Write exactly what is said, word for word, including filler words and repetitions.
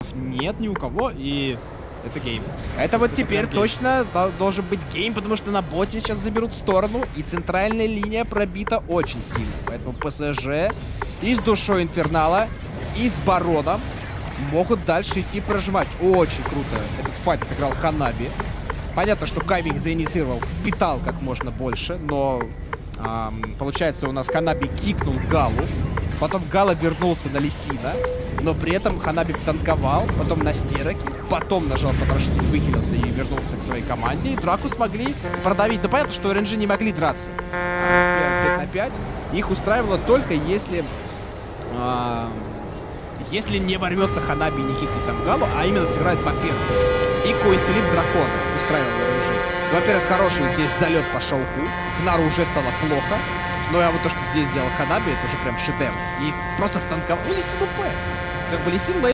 нет ни у кого, и это гейм. Это вот это теперь прям гейм. точно должен быть гейм, потому что на боте сейчас заберут сторону, и центральная линия пробита очень сильно. Поэтому ПСЖ и с душой Инфернала, и с Бароном могут дальше идти прожимать. Очень круто этот файт отыграл Ханаби. Понятно, что Кайми их заинициировал, впитал как можно больше, но эм, получается у нас Ханаби кикнул Галу, потом Гала вернулся на Лисина, но при этом Ханаби танковал, потом на стероки, потом нажал потрошитель, выхилился и вернулся к своей команде, и драку смогли продавить. Но понятно, что эр эн джи не могли драться пять на пять, их устраивало только если... Э, если не ворвется Ханаби и не кикнет там Галу, а именно сыграет по первому. И коинфлип дракона устраивал эр эн джи. Во-первых, хороший здесь залет пошел Ку. Гнару уже стало плохо. Но а вот то, что здесь сделал Ханаби, это уже прям шедевр. И просто в танковал. Ну, Лисин УП. Как бы Лисин